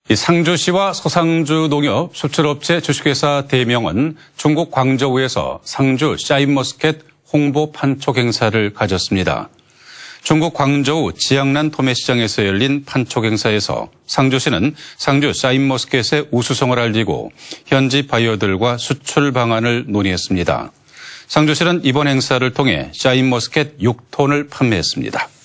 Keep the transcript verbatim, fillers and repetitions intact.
상주시와 서상주 농협 수출업체 주식회사 대명은 중국 광저우에서 상주 샤인머스켓 홍보 판촉 행사를 가졌습니다. 중국 광저우 지양난 도매시장에서 열린 판촉 행사에서 상주시는 상주 샤인머스켓의 우수성을 알리고 현지 바이어들과 수출 방안을 논의했습니다. 상주시는 이번 행사를 통해 샤인머스켓 육 톤을 판매했습니다.